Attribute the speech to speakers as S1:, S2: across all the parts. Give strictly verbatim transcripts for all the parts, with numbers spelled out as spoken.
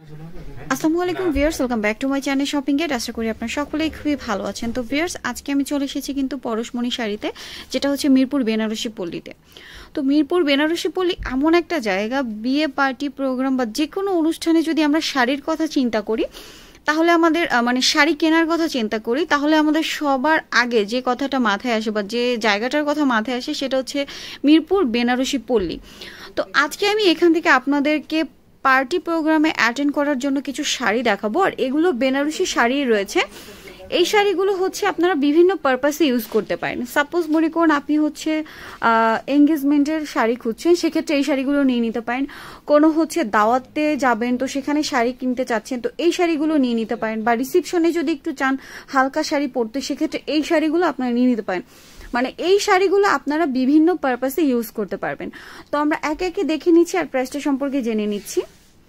S1: আসসালামু আলাইকুম viewers, welcome back to my channel shopping gate. আশা করি আপনারা সকলেই খুবই ভালো আছেন। তো ভিউয়ার্স, আজকে আমি চলে এসেছি কিন্তু পরশমণি শাড়িতে, যেটা হচ্ছে মিরপুর বেনারসি পল্লীতে। তো মিরপুর বেনারসি পল্লী এমন একটা জায়গা, বিয়ে পার্টি প্রোগ্রাম বা যে কোনো অনুষ্ঠানে যদি আমরা শাড়ির কথা চিন্তা করি, তাহলে আমাদের মানে শাড়ি কেনার কথা চিন্তা করি, তাহলে আমাদের সবার আগে যে কথাটা মাথায় আসে বা যে জায়গাটার কথা মাথায় আসে সেটা হচ্ছে মিরপুর বেনারসি পল্লী। তো আজকে আমি এখান থেকে আপনাদেরকে পার্টি প্রোগ্রামে অ্যাটেন্ড করার জন্য কিছু শাড়ি দেখাবো। আর এগুলো বেনারসি শাড়ি রয়েছে। এই শাড়িগুলো হচ্ছে আপনারা বিভিন্ন পারপাসে ইউজ করতে পারেন। সাপোজ মনে করুন আপনি হচ্ছে এঙ্গেজমেন্টের শাড়ি খুঁজছেন, সেক্ষেত্রে এই শাড়িগুলো নিয়ে নিতে পারেন। কোনো হচ্ছে দাওয়াতে যাবেন, তো সেখানে শাড়ি কিনতে চাচ্ছেন, তো এই শাড়িগুলো নিয়ে নিতে পারেন। বা রিসেপশনে যদি একটু চান হালকা শাড়ি পরতে, সেক্ষেত্রে এই শাড়িগুলো আপনারা নিয়ে নিতে পারেন। মানে এই শাড়িগুলো আপনারা বিভিন্ন পারপাসে ইউজ করতে পারবেন। তো আমরা একে একে দেখে নিচ্ছি আর প্রাইসটা সম্পর্কে জেনে নিচ্ছি।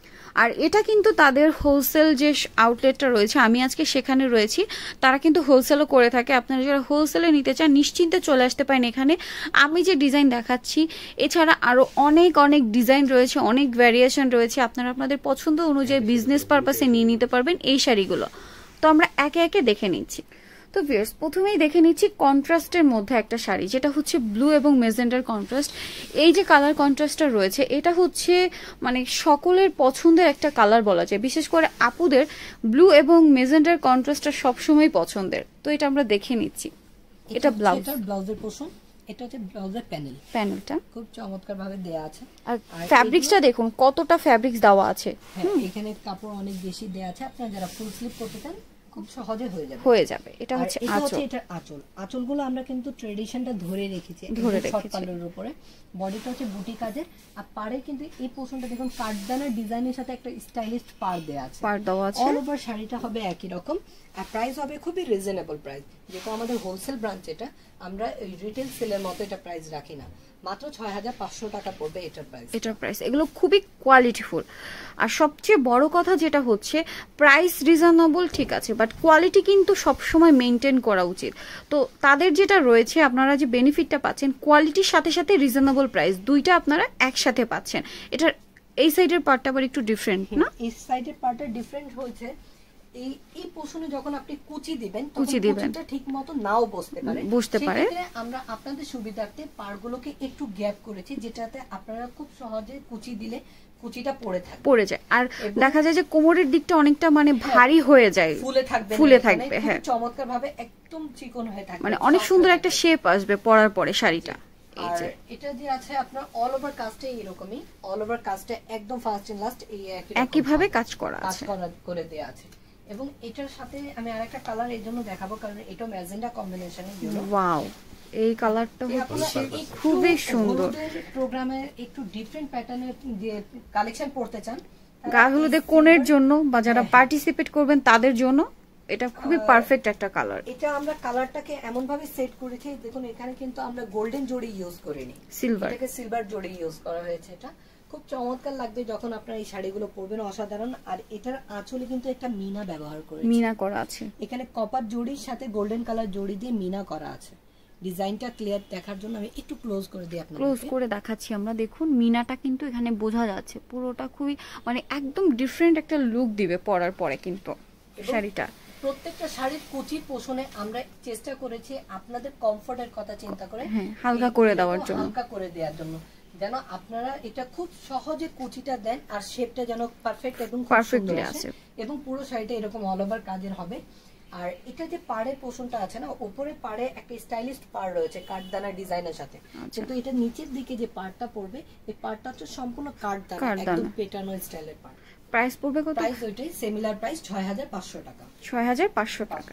S1: আর এটা কিন্তু তাদের হোলসেল যে আউটলেটটা রয়েছে, আমি আজকে সেখানে রয়েছি, তারা কিন্তু হোলসেলও করে থাকে। আপনারা যারা হোলসেলে নিতে চান নিশ্চিন্তে চলে আসতে পারেন এখানে। আমি যে ডিজাইন দেখাচ্ছি, এছাড়া আরও অনেক অনেক ডিজাইন রয়েছে, অনেক ভ্যারিয়েশন রয়েছে। আপনারা আপনাদের পছন্দ অনুযায়ী বিজনেস পারপাসে নিয়ে নিতে পারবেন এই শাড়িগুলো। তো আমরা একে একে দেখে নিচ্ছি। তো ভিউয়ার্স, প্রথমেই দেখে নিচ্ছি কন্ট্রাস্টের মধ্যে একটা শাড়ি, যেটা হচ্ছে ব্লু এবং মেজেন্ডার কন্ট্রাস্ট। এই যে কালার কন্ট্রাস্টটা রয়েছে, এটা হচ্ছে মানে সকলের পছন্দের একটা কালার বলা যায়। বিশেষ করে আপুদের ব্লু এবং মেজেন্ডার কন্ট্রাস্টটা সবসময় পছন্দের। তো এটা আমরা দেখে নিচ্ছি। এটা ব্লাউজ,
S2: এটা ব্লাউজের পোরশন, এটা হচ্ছে ব্লাউজের প্যানেল।
S1: প্যানেলটা
S2: খুব চমৎকার ভাবে দেয়া আছে।
S1: আর ফ্যাব্রিক্সটা দেখুন কতটা ফ্যাব্রিক্স দেওয়া আছে।
S2: হ্যাঁ, এখানে কাপড় অনেক বেশি দেয়া আছে। আপনারা যারা ফুল স্লিভ করতে চান খুব সহজে হয়ে যাবে
S1: হয়ে যাবে। এটা হচ্ছে আঁচল,
S2: এটা আঁচল। আঁচলগুলো আমরা কিন্তু ট্রেডিশনটা ধরে রেখেছি,
S1: ধরে রেখেছি।
S2: শর্ট পাল্লার উপরে বডিটা হচ্ছে বুটি কাজের। আর পাড়ে কিন্তু এই পোরশনটা দেখুন কাঠদানার ডিজাইনের সাথে একটা স্টাইলিশ পাড় দেয়া আছে,
S1: পাড় দেওয়া আছে।
S2: অল ওভার শাড়িটা হবে একই রকম। আর প্রাইস হবে খুবই রিজনেবল প্রাইস, যেটা আমাদের হোলসেল ব্রাঞ্চ। এটা আমরা রিটেল সেলের মতো এটা প্রাইস রাখি না, মাত্র ছয় হাজার পাঁচশো টাকা পড়বে এটার প্রাইস।
S1: এটার প্রাইস এগুলো খুবই কোয়ালিটিফুল। আর সবচেয়ে বড় কথা যেটা হচ্ছে প্রাইস রিজনেবল ঠিক আছে, বাট কোয়ালিটি কিন্তু সবসময় মেনটেন করা উচিত। তো তাদের যেটা রয়েছে, আপনারা যে বেনিফিটটা পাচ্ছেন কোয়ালিটির সাথে সাথে রিজনেবল প্রাইস, দুইটা আপনারা একসাথে পাচ্ছেন। এটার এই সাইডের পার্টটা আবার একটু ডিফারেন্ট না?
S2: এই সাইডের পার্টটা ডিফারেন্ট হয়েছে। এই এই পোরশনে যখন আপনি কুচি দিবেন,
S1: কুচি দিবেন
S2: কুচিটা ঠিকমতো নাও বসতে পারে,
S1: বুঝতে পারে।
S2: আমরা আপনাদের সুবিধার্থে পাড়গুলোকে একটু গ্যাপ করেছি, যেটাতে আপনারা খুব সহজে কুচি দিলে কুচিটা পড়ে থাকে,
S1: পড়ে যায়। আর দেখা যায় যে কোমরের দিকটা অনেকটা মানে ভারী হয়ে যায়,
S2: ফুলে থাকবে,
S1: ফুলে থাকবে। হ্যাঁ,
S2: চমৎকার ভাবে একদম চিকন হয়ে থাকবে,
S1: মানে অনেক সুন্দর একটা শেপ আসবে পরার পরে শাড়িটা।
S2: আর এটা যে আছে আপনার অল ওভার কাজটা এরকমই, অল ওভার কাজটা একদম ফার্স্ট এন্ড লাস্ট এই
S1: একই ভাবে কাজ করা আছে,
S2: কাজ করে দেয়া আছে। এবং এটার সাথে আমি আরেকটা কালার এর জন্য দেখাবো, কারণ এটা ম্যাজেন্ডা কম্বিনেশনের জন্য।
S1: ওয়াও, এই কালারটা হচ্ছে খুবই সুন্দর।
S2: প্রোগ্রামে একটু ডিফারেন্ট প্যাটার্নের যে কালেকশন পড়তে চান,
S1: গায়ে হলুদে কোণের জন্য বা যারা পার্টিসিপেট করবেন তাদের জন্য এটা খুবই পারফেক্ট একটা কালার।
S2: এটা আমরা কালারটাকে এমন ভাবে সেট করেছি, দেখুন এখানে কিন্তু আমরা গোল্ডেন জড়ি ইউজ করিনি,
S1: সিলভার,
S2: এটাকে সিলভার জড়ি ইউজ করা হয়েছে। এটা খুব চমৎকার লাগবে যখন আপনারা এই শাড়িগুলো পরবেন, অসাধারণ। আর এটার আঁচলে কিন্তু একটা মিনা ব্যবহার করেছি,
S1: মিনা করা আছে।
S2: এখানে কপার জড়ির সাথে গোল্ডেন কালার জড়ি দিয়ে মিনা করা আছে। ডিজাইনটা ক্লিয়ার দেখার জন্য আমি একটু ক্লোজ করে দিই আপনাদের,
S1: ক্লোজ করে দেখাচ্ছি আমরা। দেখুন মিনাটা কিন্তু এখানে বোঝা যাচ্ছে, পুরোটা খুবই মানে একদম ডিফারেন্ট একটা লুক দিবে পরার পরে কিন্তু শাড়িটা।
S2: প্রত্যেকটা শাড়ির কুচি পোষণে আমরা চেষ্টা করেছি আপনাদের কমফোর্টের কথা চিন্তা করে
S1: হালকা করে দেওয়ার জন্য,
S2: হালকা করে দেওয়ার জন্য, যেন আপনারা এটা খুব সহজে কুচিটা দেন আর শেপটা যেন পারফেক্ট এবং
S1: পারফেক্টলি আসে।
S2: এবং পুরো শাড়িটা এরকম অল ওভার কাজের হবে। আর এটা যে পাড়ের পোষণটা আছে না, উপরে পাড়ে একটা স্টাইলিশ পাড় রয়েছে কাঠদানা ডিজাইনের সাথে, কিন্তু এটা নিচের দিকে যে পাড়টা পড়বে, এই পাড়টা হচ্ছে সম্পূর্ণ কাঠদানা, একদম পেটানো স্টাইলের পাড়।
S1: প্রাইস পড়বে কত?
S2: প্রাইস ওইটাই সিমিলার প্রাইস ছয় হাজার পাঁচশো টাকা।
S1: ছয় হাজার পাঁচশো টাকা।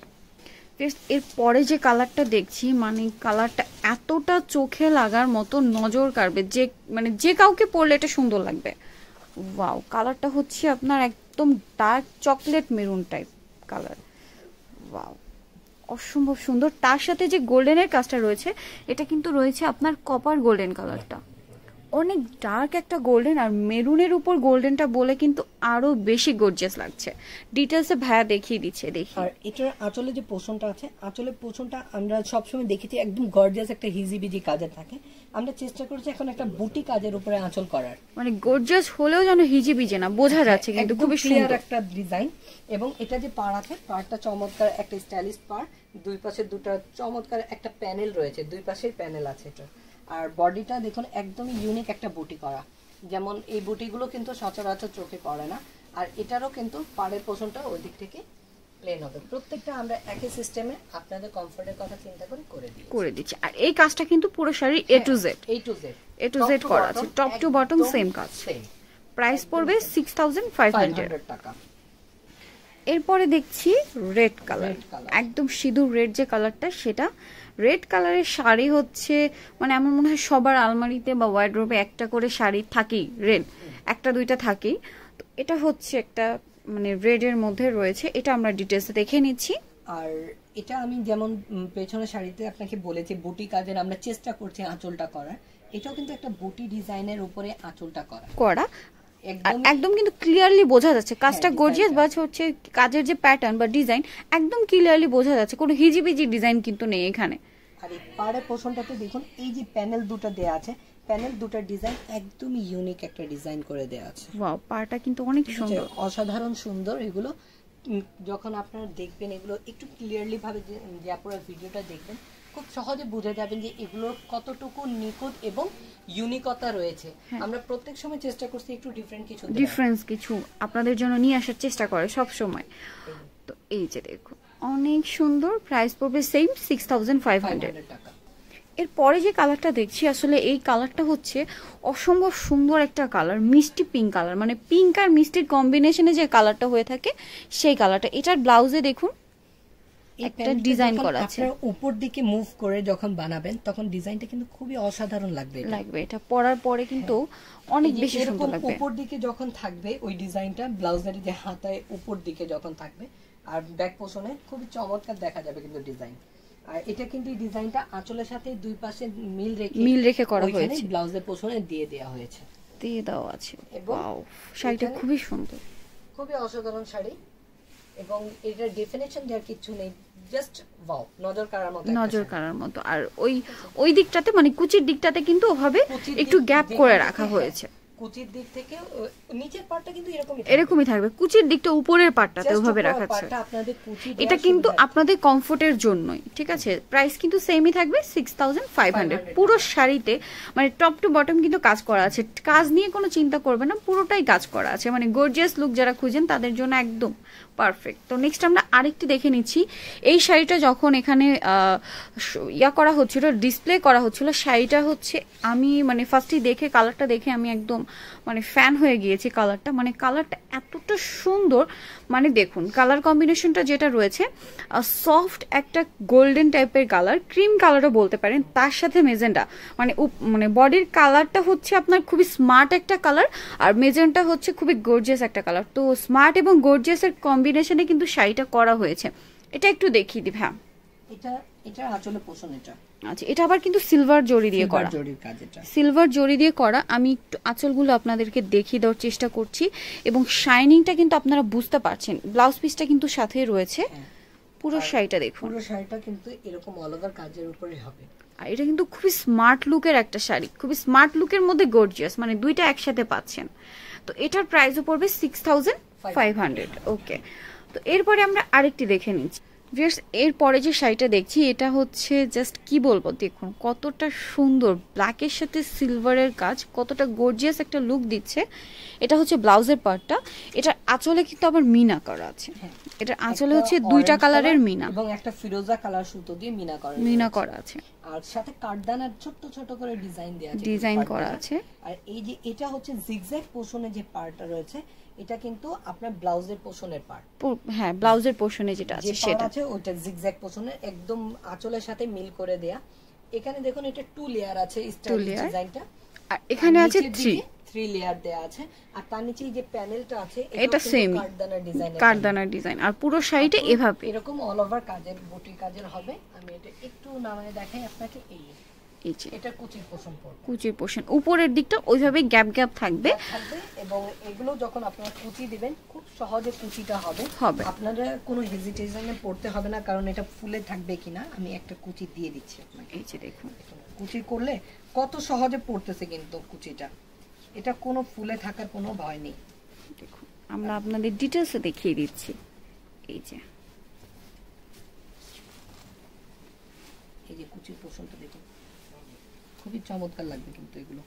S1: এর পরে যে কালারটা দেখছি, মানে কালারটা এতটা চোখে লাগার মতো, নজর কাড়বে, যে মানে যে কাউকে পরলে এটা সুন্দর লাগবে। ওয়াও, কালারটা হচ্ছে আপনার একদম dark chocolate maroon type colour. Wow, অসম্ভব সুন্দর। তার সাথে যে গোল্ডেনের কাজটা রয়েছে, এটা কিন্তু রয়েছে আপনার কপার গোল্ডেন কালারটা। অনেক ডার্ক একটা গোল্ডেন আর মেরুনের উপর গোল্ডেনটা বলে কিন্তু আরো বেশি গর্জিয়াস লাগছে। ডিটেলসে ভাইয়া দেখিয়ে দিচ্ছে, দেখি।
S2: আর এটার আঁচলে যে পোষণটা আছে, আঁচলের পোষণটা আমরা সবসময় দেখেছি একদম গর্জিয়াস একটা হিজিবিজি কাজের থাকে। আমরা চেষ্টা করছি এখন একটা বুটি কাজের উপরে আঁচল করার,
S1: মানে গর্জিয়াস হলেও যেন হিজিবিজি না, বোঝা যাচ্ছে কিন্তু খুবই সুন্দর
S2: একটা ডিজাইন। এবং এটা যে পাড় আছে, পাড়টা চমৎকার একটা স্টাইলিশ পাড়, দুই পাশে দুটো চমৎকার একটা প্যানেল রয়েছে, দুই পাশেই প্যানেল আছে এটা। আর বডিটা দেখুন একদমই ইউনিক একটা বুটি করা, যেমন এই বুটিগুলো কিন্তু সচরাচর চোখে পড়ে না। আর এটারও কিন্তু পাড়ের পোষণটা ওই দিক থেকে প্লেন হবে। প্রত্যেকটা আমরা একই সিস্টেমে আপনাদের কমফোর্টের কথা চিন্তা করে করে দিই
S1: করে দিচ্ছি। আর এই কাজটা কিন্তু পুরো sari A to Z
S2: A to Z
S1: A to Z করা আছে, টপ টু বটম সেম কাজ। প্রাইস পড়বে সিক্স থাউজেন্ড ফাইভ হান্ড্রেড
S2: টাকা।
S1: এরপরে দেখছি রেড কালার, একদম সিঁদুর রেড যে কালারটা, সেটা রেড কালারের শাড়ি হচ্ছে মানে আমার মনে হয় সবার আলমারিতে বা ওয়ার্ডরোবে একটা করে শাড়ি থাকেই, রেড একটা দুইটা থাকেই। তো এটা হচ্ছে একটা মানে রেড এর মধ্যে রয়েছে, এটা আমরা ডিটেলসে দেখে নিচ্ছি।
S2: আর এটা আমি যেমন পেছনের শাড়িতে আপনাকে বলেছি বুটি কাজের আমরা চেষ্টা করছি আঁচলটা করার, এটাও কিন্তু একটা বুটি ডিজাইনের উপরে আঁচলটা করা
S1: করা একদম কিন্তু ক্লিয়ারলি বোঝা যাচ্ছে কাজটা গর্জিয়াস, বা হচ্ছে কাজের যে প্যাটার্ন বা ডিজাইন একদম ক্লিয়ারলি বোঝা যাচ্ছে, কোনো হিজিবিজি ডিজাইন কিন্তু নেই এখানে।
S2: আর এই পাড়ের পোষণটাতে দেখুন এই যে প্যানেল দুটো দেয়া আছে, প্যানেল দুটো ডিজাইন একদমই ইউনিক একটা ডিজাইন করে দেয়া আছে।
S1: ওয়াও, পাড়টা কিন্তু অনেক সুন্দর,
S2: অসাধারণ সুন্দর। এগুলো যখন আপনারা দেখবেন, এগুলো একটু ক্লিয়ারলি ভাবে যে আপনারা ভিডিওটা দেখবেন, খুব সহজে বুঝে যাবেন যে এগুলোর কতটুকু নিখুঁত এবং ইউনিকতা রয়েছে। আমরা প্রত্যেক সময় চেষ্টা করছি একটু ডিফারেন্ট কিছু
S1: ডিফারেন্স কিছু আপনাদের জন্য নিয়ে আসার চেষ্টা করে সব সময়। তো এই যে দেখুন অনেক সুন্দর, প্রাইস পড়বে same six thousand five hundred টাকা। এরপরে যে কালারটা দেখছি, আসলে এই কালারটা হচ্ছে অসম্ভব সুন্দর একটা কালার, মিষ্টি পিঙ্ক কালার, মানে পিঙ্ক আর মিষ্টির কম্বিনেশনে যে কালারটা হয়ে থাকে সেই কালারটা। এটার ব্লাউজে দেখুন একটা ডিজাইন করা আছে,
S2: আপনারা উপর দিকে মুভ করে যখন বানাবেন তখন ডিজাইনটা কিন্তু খুবই অসাধারণ লাগবে
S1: লাগবে এটা পরার পরে কিন্তু অনেক বেশি সুন্দর লাগবে।
S2: উপর দিকে যখন থাকবে ওই ডিজাইনটা, ব্লাউজের যে হাতায় উপর দিকে যখন থাকবে আর ব্যাক পোষণে খুবই চমৎকার দেখা যাবে কিন্তু ডিজাইন। আর এটা কিন্তু এই ডিজাইনটা আঁচলের সাথে দুই পাশে মিল রেখে
S1: মিল রেখে করা হয়েছে,
S2: ব্লাউজের পোষণে দিয়ে দেওয়া হয়েছে,
S1: দিয়ে দেওয়া আছে। ওয়াও, শাড়িটা খুবই সুন্দর,
S2: খুবই অসাধারণ শাড়ি। এবং এটার ডেফিনেশন দেওয়ার কিছু নেই, জাস্ট ওয়াও, নজর কাড়ার মতো,
S1: নজর কাড়ার মতো। আর ওই ওই দিকটাতে মানে কুচির দিকটাতে কিন্তু ওভাবে একটু গ্যাপ করে রাখা হয়েছে,
S2: কুচির দিক থেকে নিচের পাটটা কিন্তু এরকমই
S1: এরকমই থাকবে, কুচির দিকটা উপরের পাটটাতে ওভাবে রাখা আছে। এটা কিন্তু আপনাদের কমফোর্টের জন্যই, ঠিক আছে। প্রাইস কিন্তু সেমই থাকবে সিক্স থাউজেন্ড ফাইভ হান্ড্রেড। পুরো শাড়িতে মানে টপ টু বটম কিন্তু কাজ করা আছে, কাজ নিয়ে কোনো চিন্তা করবে না, পুরোটাই কাজ করা আছে, মানে গর্জিয়াস লুক যারা খুঁজেন তাদের জন্য একদম পারফেক্ট। তো নেক্সট আমরা আরেকটি দেখে নিচ্ছি। এই শাড়িটা যখন এখানে ইয়া করা হচ্ছিল, ডিসপ্লে করা হচ্ছিল, শাড়িটা হচ্ছে আমি মানে ফার্স্টই দেখে কালারটা দেখে আমি একদম মানে ফ্যান হয়ে গিয়েছি কালারটা, মানে কালারটা এতটা সুন্দর। মানে দেখুন কালার কম্বিনেশনটা যেটা রয়েছে, সফট একটা গোল্ডেন টাইপের কালার, ক্রিম কালারও বলতে পারেন, তার সাথে মেজেন্টা, মানে মানে বডির কালারটা হচ্ছে আপনার খুবই স্মার্ট একটা কালার, আর মেজেন্টা হচ্ছে খুবই গর্জিয়াস একটা কালার। তো স্মার্ট এবং গর্জিয়াসের কম্বিনেশনে কিন্তু শাড়িটা করা হয়েছে। এটা একটু দেখিয়ে দিই। হ্যাঁ,
S2: এটা এটা আঁচলে পোষণ, এটা
S1: আচ্ছা, এটা আবার কিন্তু সিলভার জরি দিয়ে করা,
S2: জরির কাজ, এটা
S1: সিলভার জরি দিয়ে করা। আমি একটু আঁচলগুলো আপনাদেরকে দেখিয়ে দেওয়ার চেষ্টা করছি এবং শাইনিংটা কিন্তু আপনারা বুঝতে পারছেন। ব্লাউজ পিসটা কিন্তু সাথে রয়েছে, পুরো শাড়িটা দেখুন,
S2: পুরো শাড়িটা কিন্তু এরকম অল ওভার কাজের উপরে হবে।
S1: আর এটা কিন্তু খুবই স্মার্ট লুকের একটা শাড়ি, খুবই স্মার্ট লুকের মধ্যে গর্জিয়াস, মানে দুইটা একসাথে পাচ্ছেন। তো এটার প্রাইসও পড়বে six thousand five hundred. Okay, তো এরপরে আমরা আরেকটি দেখে নিচ্ছি। ভিউয়ার্স, এরপরে যে শাড়িটা দেখছি এটা হচ্ছে জাস্ট কি বলবো, দেখুন কতটা সুন্দর, ব্ল্যাকের সাথে সিলভারের কাজ, কতটা গর্জিয়াস একটা লুক দিচ্ছে। এটা হচ্ছে ব্লাউজের পার্টটা, এটার আঁচলে কিন্তু আবার মিনা করা আছে, এটার আঁচলে হচ্ছে দুইটা কালারের মিনা
S2: এবং একটা ফিরোজা কালার সুতো দিয়ে মিনা করা
S1: মিনা করা আছে,
S2: আর সাথে কাঠদানার ছোট ছোট করে ডিজাইন দেয়া আছে,
S1: ডিজাইন করা আছে।
S2: আর এই যে এটা হচ্ছে জিগজ্যাগ পোর্শনে যে পার্টটা রয়েছে, এটা কিন্তু আপনার ব্লাউজের পোর্শনের পার্ট।
S1: হ্যাঁ, ব্লাউজের পোর্শনে যেটা আছে সেটা
S2: আছে ওটা জিগজ্যাগ পোর্শনে একদম আঁচলের সাথে মিল করে দেয়া। এখানে দেখুন এটা টু লেয়ার আছে স্টাইলিশ ডিজাইনটা,
S1: আর এখানে আছে থ্রি
S2: থ্রি লেয়ার দেয়া আছে। আর তার নিচে যে প্যানেলটা আছে
S1: এটা সেম
S2: কাঠদানার ডিজাইন,
S1: কাঠদানার ডিজাইন, আর পুরো শাড়িটা এভাবে
S2: এরকম অল ওভার কাজের বুটি কাজের হবে। আমি এটা একটু নামায় দেখাই আপনাকে। এই
S1: এই যে
S2: এটা কুচির পোর্শন পড়বে,
S1: কুচির পোর্শন উপরের দিকটা ওইভাবে গ্যাপ গ্যাপ থাকবে
S2: থাকবে এবং এগুলো যখন আপনারা কুচি দিবেন খুব সহজে কুচিটা হবে
S1: হবে
S2: আপনারা কোনো হেজিটেশনে পড়তে হবে না, কারণ এটা ফুলে থাকবে কিনা। আমি একটা কুচি দিয়ে দিচ্ছি আপনাকে,
S1: এই যে দেখুন
S2: কুচি করলে কত সহজে পড়তেছে কিন্তু কুচিটা, এটা কোনো ফুলে থাকার কোনো ভয় নেই।
S1: দেখুন আমরা আপনাদের ডিটেইলসে দেখিয়ে দিচ্ছি। এই যে
S2: এই যে কুচির পোর্শনটা দেখুন, খুবই চমৎকার লাগবে কিন্তু এগুলো,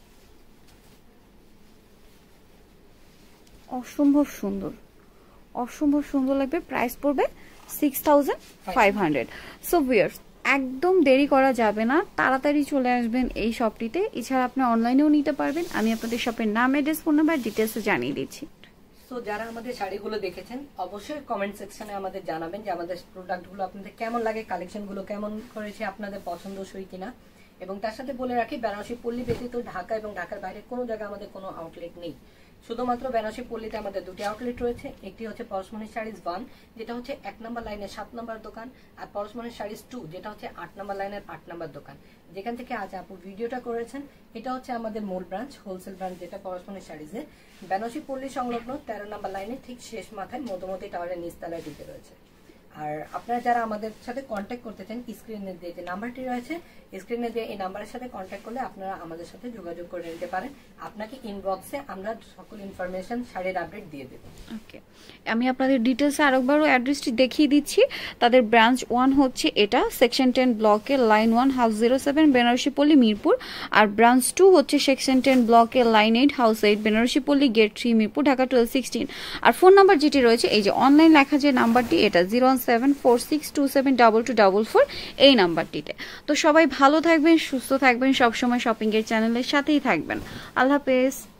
S1: অসম্ভব সুন্দর, অসম্ভব সুন্দর লাগবে। প্রাইস পড়বে six thousand five hundred. So viewers একদম দেরি করা যাবে না, তাড়াতাড়ি চলে আসবেন এই শপটিতে। এছাড়া আপনি অনলাইনেও নিতে পারবেন। আমি আপনাদের শপের নাম, অ্যাড্রেস, ফোন নাম্বার ডিটেলসে জানিয়ে দিচ্ছি।
S2: সো যারা আমাদের শাড়িগুলো দেখেছেন অবশ্যই কমেন্ট সেকশনে আমাদের জানাবেন যে আমাদের প্রোডাক্টগুলো আপনাদের কেমন লাগে, কালেকশনগুলো কেমন করেছে, আপনাদের পছন্দসই কিনা। এবং তার সাথে বলে রাখি, বেনারসি পল্লী ব্যতীত ঢাকা এবং ঢাকার বাইরে কোনো জায়গায় আমাদের কোনো আউটলেট নেই। শুধুমাত্র বেনারসি পল্লীতে আমাদের দুটি আউটলেট রয়েছে। একটি হচ্ছে পরশমণি শাড়িজ ওয়ান, যেটা হচ্ছে এক নম্বর লাইনের সাত নম্বর দোকান, আর পরশমণি শাড়িজ টু, যেটা হচ্ছে আট নম্বর লাইনের আট নম্বর দোকান। যেখান থেকে আজ আপু ভিডিওটা করেছেন এটা হচ্ছে আমাদের মূল ব্রাঞ্চ, হোলসেল ব্রাঞ্চ, যেটা পরশমণি শাড়িজে বেনারসি পল্লী সংলগ্ন তেরো নম্বর লাইনে ঠিক শেষ মাথায় মধুমতি টাওয়ারের নিচতলায় ঢুকে রয়েছে। আর আপনারা যারা আমাদের সাথে কন্ট্যাক্ট করতে চান, স্ক্রিনে দিয়ে যে নাম্বারটি রয়েছে, স্ক্রিনে দিয়ে এই নাম্বারের সাথে কন্ট্যাক্ট করলে আপনারা আমাদের সাথে যোগাযোগ করে নিতে পারেন। আপনাকে ইনবক্সে আমরা সকল ইনফরমেশন শাড়ির আপডেট দিয়ে দেব।
S1: ওকে, আমি আপনাদের ডিটেলসে আরেকবারও অ্যাড্রেসটি দেখিয়ে দিচ্ছি। তাদের ব্রাঞ্চ ওয়ান হচ্ছে এটা, সেকশন টেন ব্লকে line one, house zero seven, Benarasi Palli, Mirpur. আর ব্রাঞ্চ টু হচ্ছে সেকশন টেন ব্লকে line eight, house eight, Benarasi Palli, gate three, Mirpur, Dhaka twelve sixteen. আর ফোন নাম্বার যেটি রয়েছে, এই যে অনলাইন লেখা যে নাম্বারটি, এটা zero one seven four six two seven double two double four, এই নাম্বারটিতে। তো সবাই ভালো থাকবেন, সুস্থ থাকবেন, সবসময় শপিং এর চ্যানেলের সাথেই থাকবেন। আল্লাহ হাফেজ।